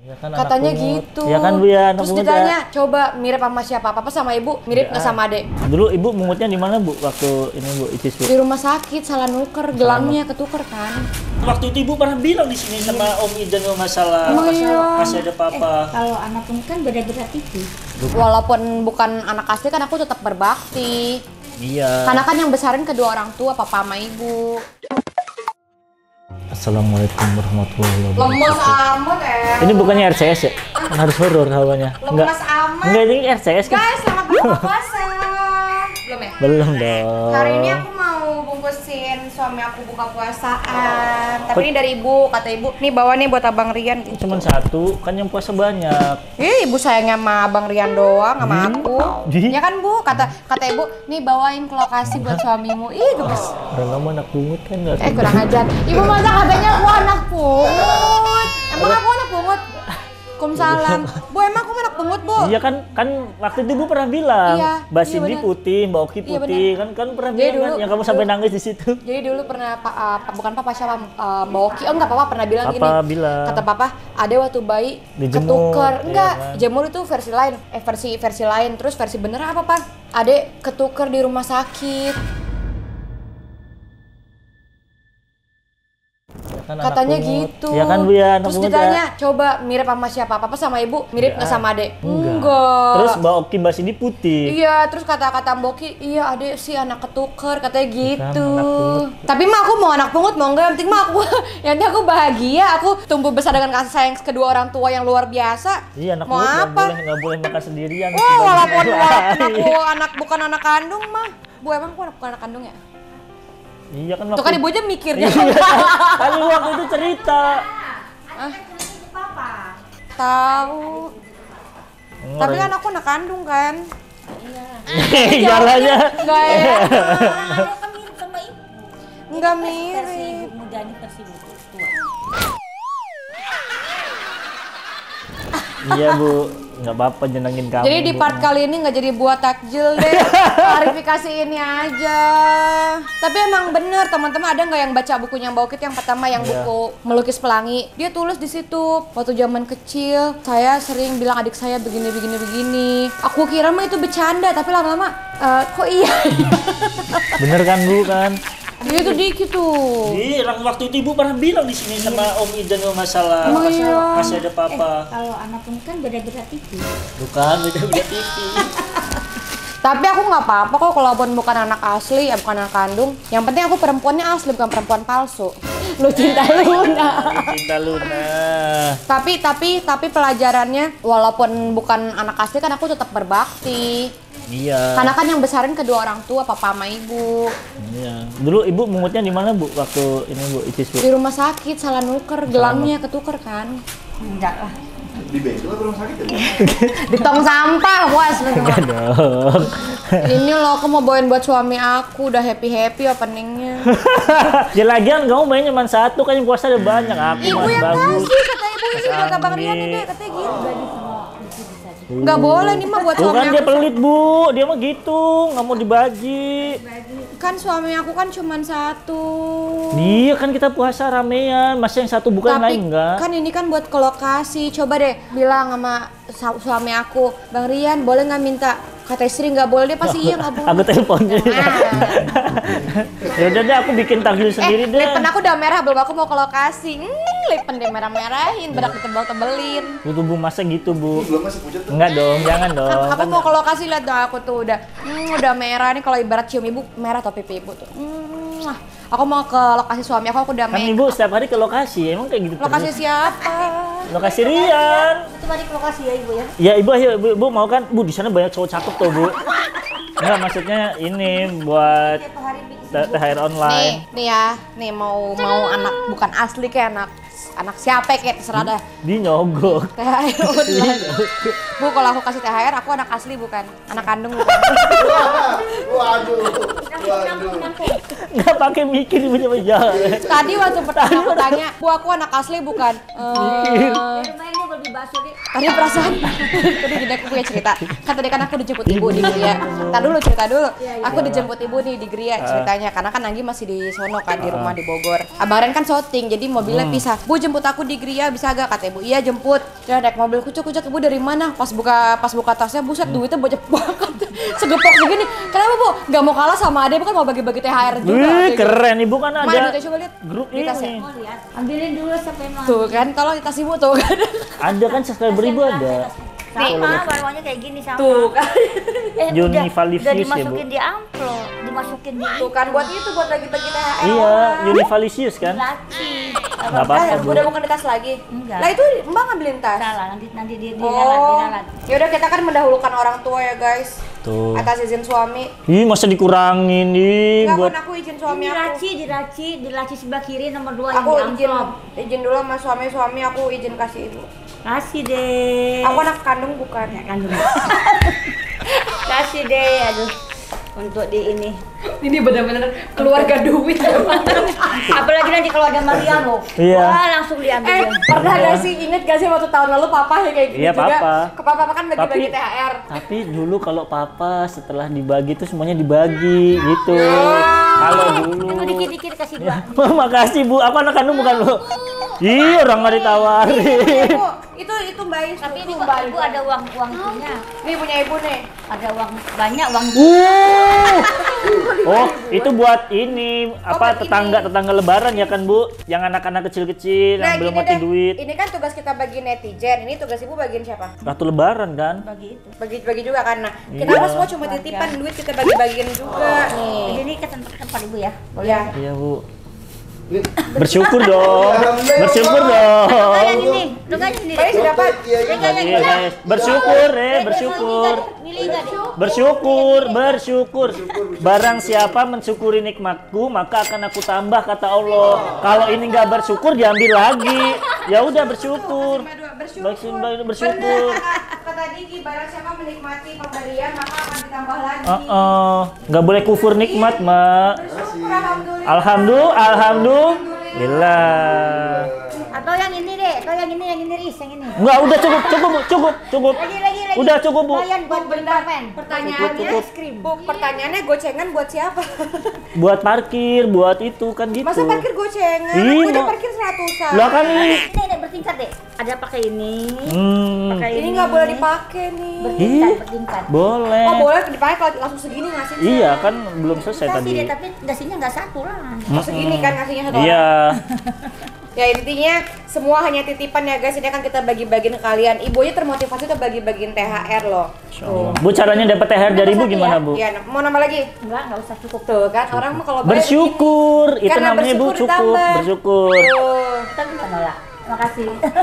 Ya kan Katanya anak pungut. gitu. Ya kan Bu ya, anak Terus pungut ditanya, ya. coba mirip sama siapa? Papa sama ibu mirip nggak sama adek? Dulu ibu mungutnya di mana Bu? Waktu ini Bu, Icis Bu. Di rumah sakit, salah nuker, gelangnya ketuker kan. Waktu itu ibu pernah bilang di sini sama Om Idan masalah masih ada papa. Kalau anak pun kan beda-beda tipis. Walaupun bukan anak asli kan aku tetap berbakti. Iya. Karena kan yang besarin kedua orang tua, papa sama ibu. Assalamualaikum warahmatullahi Lemes wabarakatuh. amat Ini bukannya RCS ya? Harus horor hawanya. Lemes amat. Enggak, ini RCS kan? Guys, selamat berbuka puasa. Belum ya? Belum dong. Hari ini aku mau bungkusin suami aku buka puasaan. Tapi ini dari ibu, kata ibu. Nih bawa nih buat Abang Rian. Gitu. Cuman satu, kan yang puasa banyak. Ibu sayangnya sama Abang Rian doang, sama aku. Di? Ya kan Bu, kata ibu, nih bawain ke lokasi buat suamimu. Ih, gemes. Udah lama anak pungut kan nggak sih? Kurang ajar. Ibu masa katanya aku anak pungut. Emang aku anak pungut? Waalaikumsalam. Bu, emang aku anak pungut, Bu? Iya kan waktu itu Bu pernah bilang, Iya, Mbak iya Cindy bener. putih, Mbak Oki Iya putih, kan pernah Jadi bilang kan, dulu- yang kamu sampai nangis di situ. Jadi dulu pernah bukan papa siapa Mbak Oki. Oh enggak, papa pernah bilang gini. Papa bilang. Kata papa, ada waktu bayi Dijemur, ketuker. iya Enggak, kan? jemur itu versi lain. Versi lain. Terus versi bener apa, Pak? Adek ketuker di rumah sakit. Kan Katanya anak pungut. gitu. Ya kan Bu ya, anak Terus pungut ditanya, ya. coba mirip sama siapa? Papa sama ibu mirip nggak sama adek? Enggak. Terus Mbak Oki Mbak Cindy putih. Iya, terus kata-kata Mbak Oki, iya adek sih anak ketuker, katanya gitu. anak pungut. Tapi mah aku mau anak pungut, mau enggak, yang penting mah aku, yang penting aku bahagia, aku tumbuh besar dengan kasih sayang kedua orang tua yang luar biasa. Iya, anak mau pungut apa? nggak boleh makan sendirian. Wah, walaupun aku bukan anak kandung mah. Bu, emang aku bukan anak kandung ya? Iya kan Tuh kan ibu aja mikir Iya. dia. Kan lu waktu itu cerita. Tahu. Tapi kan aku anak kandung kan. Jalannya. Enggak ya. Aku kan mirip sama ibu. Enggak Versi mirip. ibu muda ini versi ibu tua. Iya Bu, nggak apa-apa jenengin kamu. Jadi di Bu. part kali ini nggak jadi buat takjil deh, klarifikasi ini aja. Tapi emang bener teman-teman, ada nggak yang baca bukunya Mbak Okit yang pertama yang Iya. buku Melukis Pelangi? Dia tulis di situ waktu zaman kecil saya sering bilang adik saya begini. Aku kira mah itu bercanda, tapi lama-lama kok iya. Bener kan Bu kan? Itu dikit tuh. Iya, waktu itu Ibu pernah bilang di sini sama Om Idan masalah Emang iya? masih ada papa. Kalau anak pun kan beda-beda tipis. Bukan, beda-beda tipis. Tapi aku nggak apa-apa kok kalaupun bukan anak asli, bukan anak kandung. Yang penting aku perempuannya asli, bukan perempuan palsu. Lu cinta Luna. Cinta Luna. Tapi pelajarannya walaupun bukan anak asli kan aku tetap berbakti. Iya. Karena kan yang besarin kedua orang tua, papa sama ibu. Iya. Dulu Ibu mungutnya di mana Bu? Waktu ini Bu, Icis Bu. Di rumah sakit, salah nuker, gelangnya ketuker kan. Enggak lah. Di bengkel atau rumah sakit ya? Di tong sampah, puas lu Enggak cuma. dong. Ini loh aku mau bawain buat suami aku, udah happy openingnya. Ya lagian kamu mainnya cuma satu, kan yang puasa ada banyak. Aku Ibu mas yang bagus. kasih, kata ibu ini Mas buat Abang Andi. Rian deh, katanya gitu. Nggak boleh nih mah buat Tuh suami kan dia aku. pelit Bu, dia mah gitu, nggak mau dibagi. Kan suami aku kan cuma satu. Iya kan kita puasa ramean, masa yang satu bukan Tapi lain enggak? kan ini kan buat ke lokasi. Coba deh bilang sama suami aku, Bang Rian boleh nggak minta? Kata istri nggak boleh, dia pasti iya nggak boleh. Aku teleponnya. Nah. Ya udah deh, aku bikin takjil sendiri deh. Lipen aku udah merah, belum aku mau ke lokasi. Lipen deh merah-merahin, bedak ditebal-tebelin. Bu, Bu, masa gitu Bu? Belum masih pucat tuh. Enggak dong, jangan dong. Aku mau ke lokasi, lihat dong aku tuh udah merah nih. Kalau ibarat cium ibu merah atau pipi ibu tuh. Aku mau ke lokasi suami aku udah Kan make. Ibu setiap hari ke lokasi, emang kayak gitu Lokasi terus? siapa? Lokasi Rian. Itu balik ke lokasi ya ibu ya. Ya Ibu, ayo Ibu mau kan? Bu, di sana banyak cowok cakep tuh Bu. Enggak, maksudnya ini buat Tiap hari bikin THR online. Nih ya, nih mau anak bukan asli kayak anak siapa kayak terserah dah. Di nyogok. THR online. Bu, kalau aku kasih THR, aku anak asli bukan anak kandung bukan. Waduh. Nggak pakai mikir Ibu coba jalan. Tadi waktu pertama aku tanya, Bu aku anak asli bukan. rumah ini lebih bakso di. Tadi perasaan, tadi gini aku punya cerita. Kan tadi kan aku dijemput ibu di Gria. Tar dulu cerita dulu. Aku dijemput ibu nih di Gria ceritanya. Karena kan Anggi masih di sono kan di rumah di Bogor. Abang Ren kan syuting, jadi mobilnya pisah. Bu jemput aku di Gria bisa gak? Kata ibu. Iya jemput. Dia naik mobil kucuk ibu dari mana? Pas buka tasnya buset duitnya banyak banget. Segepok segini. Kenapa bu? Gak mau kalah sama Ade, bukan mau bagi-bagi THR juga. Wih, keren ibu kan Mana ada duitnya coba lihat. grup Di tasnya. ini. Mau lihat. Ambilin dulu sampai mau. Tuh kan, tolong di tas ibu tuh kan. Ada kan subscriber ibu ada. Sama warnanya kayak gini sama. Tuh kan. Univalisius udah ya, Bu. dimasukin di amplop, dimasukin di Tuh kan buat itu buat bagi-bagi THR. Iya, Univalisius kan? laci. Nggak apa-apa, Bu. Udah bukan di tas lagi. Enggak. Lah itu Mbak ngambilin tas. Salah, nanti dia Oh, diralat. ya udah kita kan mendahulukan orang tua ya guys. Tuh. Atas izin suami. Ih, masa dikurangin ih Enggak buat kan aku izin suami aku. Diraci sebelah kiri nomor 2 Aku yang di amplop. izin dulu sama suami aku izin kasih ibu. Kasih deh. Aku anak kandung bukan. kandung. Kasih deh, aduh. Untuk di ini. Ini benar-benar keluarga duit. Apalagi nanti kalau ada Maria loh. Iya. Wah, langsung diambil. Pernah gak sih inget gak sih waktu tahun lalu papa ya kayak gini Iya, juga? Papa. Ke papa kan bagi-bagi THR. Tapi dulu kalau papa setelah dibagi tuh semuanya dibagi gitu. Kalau dulu. Itu dikit-dikit kasih dua. Makasih Bu, aku anak kandung bukan Bu. Ih, orang nggak ditawarin. Ibu, itu Mbak Is. Tapi ini tuh, kok ibu ada uang punya. Ini punya ibu nih. Ada uang banyak uang. Oh, itu buat ini apa buat tetangga lebaran ya kan Bu? Yang anak-anak kecil-kecil yang belum gini mati deh, duit. Ini kan tugas kita bagi netizen, ini tugas ibu bagiin siapa? Ratu lebaran kan? Bagi itu. Bagi juga kan. Nah, kita Iya. kan semua cuma titipan duit kita bagi-bagiin juga. Nih. Ini ke tempat ibu ya. Ya. Iya Bu. Bersyukur dong. Bersyukur dong. Yang ini, lu kan sendiri. Pak Is dapat. Iya guys, bersyukur bersyukur. Milih enggak deh? Bersyukur. Barang siapa mensyukuri nikmatku, maka akan aku tambah kata Allah. Kalau ini nggak bersyukur, diambil lagi. Ya udah bersyukur. Bersyukur. Kata Diki, barang siapa menikmati pemberian maka akan ditambah lagi. Nggak boleh kufur nikmat, Mak. Bersyukur alhamdulillah. Alhamdulillah. Atau yang ini deh, atau yang ini Riz, yang ini. Enggak, udah cukup. Lagi. Udah cukup, Bu. Lumayan buat beli permen. Pertanyaannya, Cukup. Bu, pertanyaannya gocengan buat siapa? Buat parkir, buat itu kan gitu. Masa parkir gocengan? Ih, Aku udah mau- parkir 100-an. Lah kan ini. Ini bertingkat deh. Ada pakai ini. Pakai Ini nggak boleh dipakai nih. bertingkat. Boleh. Oh boleh dipakai kalau langsung segini ngasih. Iya, kan belum selesai Kasih tadi. deh, tapi dasinya nggak satu lah. Oh, segini kan ngasihnya satu orang. Iya. Ya intinya semua hanya titipan ya guys. Ini akan kita bagi-bagiin ke kalian. Ibu aja termotivasi tuh bagi-bagiin THR loh. Tuh. Bu, caranya dapat THR dari Bu gimana, Bu? Iya, mau nambah lagi? Nggak usah cukup. Tuh kan orang mah kalau bayar Bersyukur. begini. Itu Karena namanya Bu bersyukur cukup. ditambah. Bersyukur. Tuh. Tapi nggak nolak. Makasih.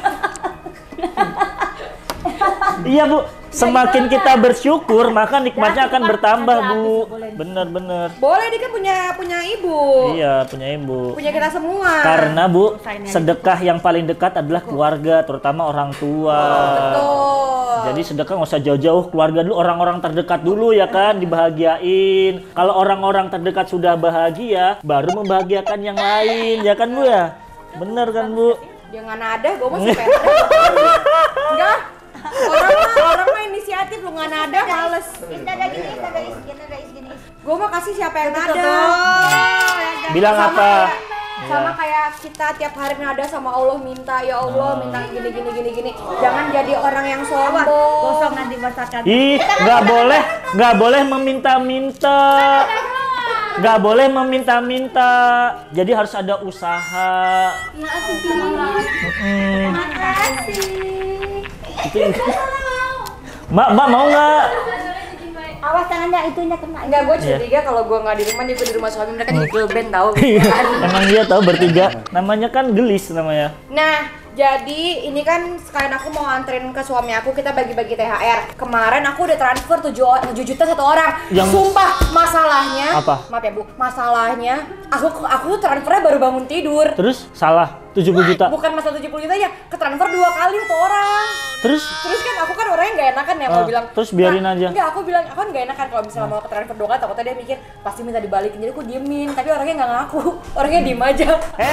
Iya, Bu. Semakin kita bersyukur, maka nikmatnya akan bertambah, Bu. Bener. Boleh dia kan punya ibu. Iya, punya ibu. Punya kita semua. Karena Bu, sedekah yang paling dekat adalah keluarga, terutama orang tua. Betul. Jadi sedekah nggak usah jauh-jauh, keluarga dulu, orang-orang terdekat dulu ya kan, dibahagiain. Kalau orang-orang terdekat sudah bahagia, baru membahagiakan yang lain, ya kan Bu ya? Bener kan Bu? Jangan ada, gue masih pede. Enggak. Orang mah inisiatif lu nggak nada males. Ada gini. Gue mah kasih siapa yang nada. Bilang Sama apa? sama kayak kita tiap hari nada sama Allah minta ya Allah minta gini. Jangan jadi orang yang sombong. Gosong nanti masakan. Ih, nggak boleh meminta-minta. Nggak boleh meminta-minta. Jadi harus ada usaha. Mbak mau nggak? Awas tangannya itunya kena. Enggak, gue curiga kalau gue nggak di rumah nih, gue di rumah suami mereka jadi girl band tau. Emang dia tahu bertiga. Namanya kan gelis namanya. Nah, jadi ini kan sekalian aku mau anterin ke suami aku, kita bagi-bagi THR. Kemarin aku udah transfer 7 juta satu orang. Sumpah, masalahnya Apa? Maaf ya Bu, masalahnya aku tuh transfernya baru bangun tidur. Terus salah. 70 juta. Bukan masalah 70 juta ya, ketransfer 2 kali satu orang. Terus Terus kan aku kan orangnya nggak enakan ya mau bilang. terus biarin aja. Enggak, aku bilang aku kan nggak enakan kalau misalnya mau ketransfer 2 kali, takutnya dia mikir pasti minta dibalikin. Jadi aku diemin, tapi orangnya nggak ngaku. Orangnya diem aja.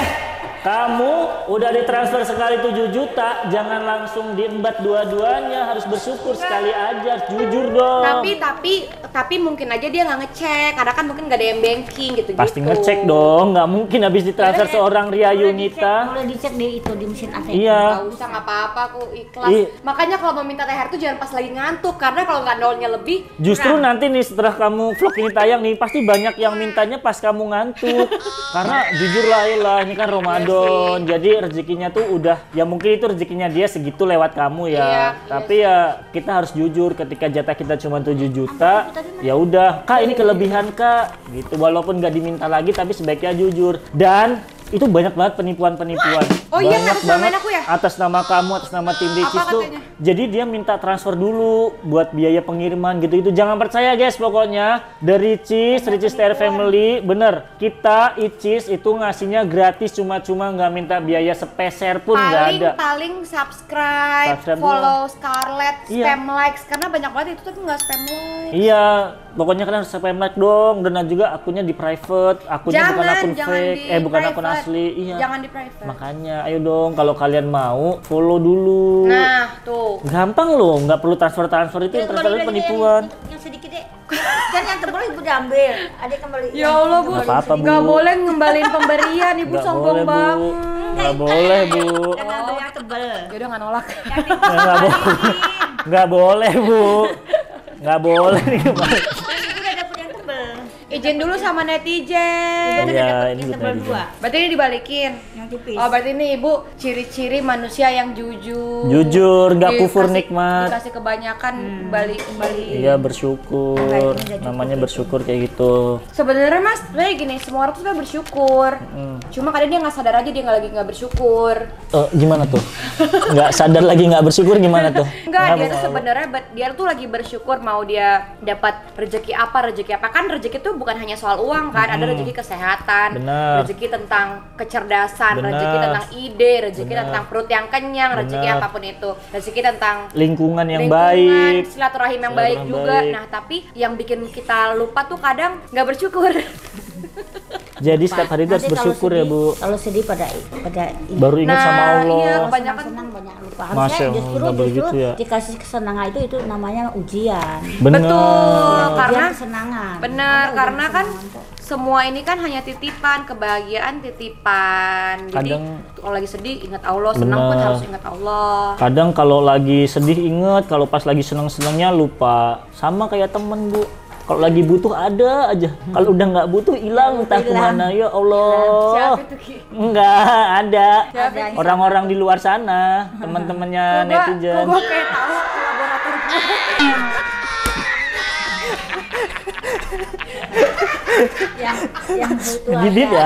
Kamu udah ditransfer sekali 7 juta, jangan langsung diembat dua-duanya, harus bersyukur sekali aja, jujur dong. Tapi mungkin aja dia nggak ngecek, karena kan mungkin nggak ada yang banking gitu. Pasti ngecek dong, nggak mungkin habis ditransfer seorang Ria Yunita. Boleh dicek di itu di mesin ATM. Iya. Nggak usah, nggak apa-apa, aku ikhlas. Makanya kalau mau minta THR tuh jangan pas lagi ngantuk, karena kalau nggak nolnya lebih. Justru nanti nih setelah kamu vlog ini tayang nih, pasti banyak yang mintanya pas kamu ngantuk. Karena jujur lah, ini kan Ramadan, jadi rezekinya tuh udah, ya mungkin itu rezekinya dia segitu lewat kamu ya. Iya, Tapi ya kita harus jujur, ketika jatah kita cuma 7 juta, ya udah, Kak ini kelebihan Kak, gitu. Walaupun nggak diminta lagi, tapi sebaiknya jujur. Dan itu banyak banget penipuan-penipuan. Oh iya, banyak atas banget nama aku ya? atas nama kamu, atas nama tim Ricis Apa tuh. katanya? Jadi dia minta transfer dulu buat biaya pengiriman gitu-gitu. Jangan percaya guys, pokoknya dari Ricis TR Family, bener. Kita Icis itu ngasihnya gratis, cuma-cuma nggak minta biaya sepeser pun, nggak ada. Paling subscribe follow Scarlett, Iya. spam likes, karena banyak banget itu tapi nggak spam like. Iya, pokoknya kalian harus spam like dong. Dan juga akunnya di private, akunnya bukan akun fake, bukan akun asli. Iya. Jangan di private. Makanya, ayo dong kalau kalian mau follow dulu. Nah, tuh. Gampang loh, nggak perlu transfer itu, yang transfer itu penipuan. Yang sedikit deh. Kan yang tebal ibu diambil. Adik kembali. Ya Allah, Bu. Nggak apa-apa, Bu. Nggak boleh ngembaliin pemberian, Ibu Nggak sombong boleh, Bu. banget. Nggak boleh, Bu. Jangan ambil yang tebal. Yaudah nggak nolak. Nggak boleh. Nggak boleh, Bu. Nggak boleh nih kemarin. Udah dapet yang tebal. Izin dulu sama netizen. Iya, ini Yang udah tebal tadi. 2. Berarti ini dibalikin. Yang tipis. Oh, berarti ini Ibu ciri-ciri manusia yang jujur. Jujur, nggak kufur Dikasih- nikmat. Dikasih kebanyakan kembali. Iya, bersyukur. Namanya bersyukur kayak gitu. Sebenarnya Mas, sebenarnya gini, semua orang tuh sebenarnya bersyukur. Cuma kadang dia nggak sadar aja dia lagi nggak bersyukur. Gimana tuh? Nggak sadar lagi nggak bersyukur gimana tuh? Enggak, dia tuh sebenarnya dia tuh lagi bersyukur mau dia dapat rezeki apa kan rezeki tuh bukan hanya soal uang kan, ada rezeki kesehatan, Bener. rezeki tentang kecerdasan, Bener. rezeki tentang ide, rezeki Bener. tentang perut yang kenyang, rezeki Bener. apapun itu, rezeki tentang Lingkungan yang lingkungan, baik. silaturahim yang baik Silaturahim juga. baik. Nah, tapi yang bikin kita lupa tuh kadang nggak bersyukur. Jadi setiap hari itu harus Nanti kalau bersyukur ya, sedih- Bu. Kalau sedih pada Baru ingat sama Nah, Allah. iya. Kalau Kebanyakan senang banyak lupa. Masya Harusnya Allah, justru nggak boleh gitu ya. dikasih kesenangan itu namanya ujian. Bener. Betul, karena Ujian kesenangan. benar, Ada karena ujian kan kesenangan kok. semua ini kan hanya titipan, kebahagiaan titipan. Jadi Kadang- kalau lagi sedih ingat Allah, senang pun Bener. harus ingat Allah. Kadang kalau lagi sedih inget, kalau pas lagi seneng-senengnya lupa. Sama kayak temen, Bu. Kalau lagi butuh ada aja. Kalau udah nggak butuh hilang entah kemana. Ya Allah. Siapa itu Ki? Enggak ada. Siapa itu? Orang-orang di luar sana, teman-temannya netizen. Kok gua kayak tahu kolaborator gue. yang butuh Gibit aja. ya.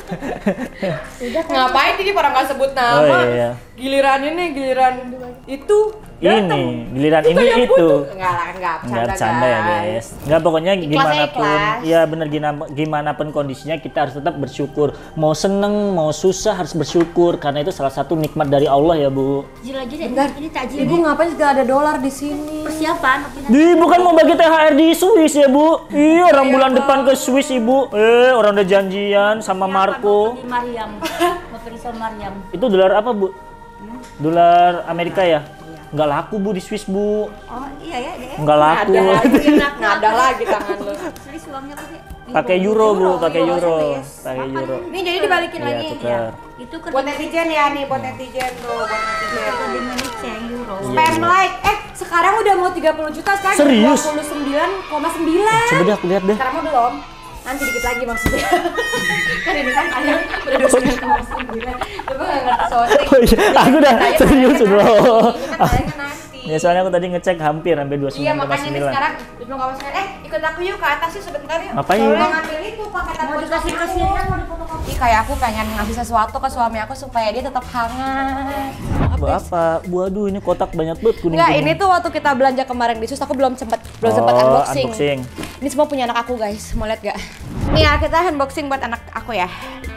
Ngapain ini orang nggak sebut nama? Oh iya. Giliran ini, giliran itu. Ini giliran ini itu. Enggak lah, enggak Nggak bercanda ya guys. Nggak, pokoknya Ikhlas ya, gimana pun, ikhlas. ya bener gimana pun kondisinya kita harus tetap bersyukur. Mau seneng, mau susah harus bersyukur karena itu salah satu nikmat dari Allah ya, Bu. Takjil aja deh. Bentar. Ini takjil. Ibu ngapain juga ada dolar di sini? Persiapan. Bukan mau bagi THR di Swiss ya, Bu. Iya, orang bulan depan ke Swiss, Ibu. Orang udah janjian sama Marco. Di Mariam. Mau pergi sama Mariam. Itu dolar apa, Bu? Dolar Amerika ya? Nggak laku, Bu, di Swiss, Bu. Oh iya ya deh. Nggak laku. Nggak ada lagi tangan lo. Selis uangnya pakai. Pakai euro, Bu, pakai euro. Pakai euro. Ini jadi dibalikin Iya, lagi. tukar. Itu ke Buat netizen ya nih, buat netizen tuh, buat netizen. di Indonesia yang euro. Spam like, sekarang udah mau 30 juta sekarang Serius? 29,9. Coba deh aku lihat deh. Sekarang mau belum? Nanti dikit lagi maksudnya. Kan ini kan ayam udah 29,9. Coba nggak ngerti soalnya. Oh iya, aku udah serius, Bro. Ini kan tayangnya nanti. Ya soalnya aku tadi ngecek hampir 29,9. Iya makanya ini sekarang 29,9. Ikut aku yuk ke atas yuk sebentar yuk. Ngapain? Mau ngambil itu paketan Mau buat dikasih suami aku. kasihan mau difotokopi. Kayak aku pengen ngasih sesuatu ke suami aku supaya dia tetap hangat. Buat apa? Waduh, ini kotak banyak banget kuning. Enggak, ini tuh waktu kita belanja kemarin di Sus aku belum sempat unboxing. Ini semua punya anak aku guys, mau lihat gak? Nih ya, kita unboxing buat anak aku ya.